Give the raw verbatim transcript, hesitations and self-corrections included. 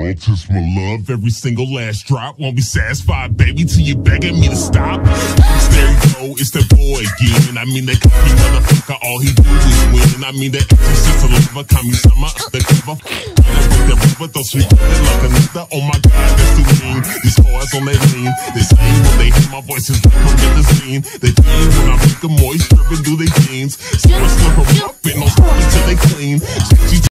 world test my love. Every single last drop. Won't be satisfied, baby, till you begging me to stop. There you go, it's that boy again. I mean, that cocky motherfucker, all he do is win. I mean, that exorcist a lover, Kami-sama, the cover. That river, throw sweet like a nigga. Oh my God, that's too mean. These boys on that lean. They sing when they hear my voice is like from the scene. They clean when I make them moist, dripping through their jeans. So I slip them up in those until they clean.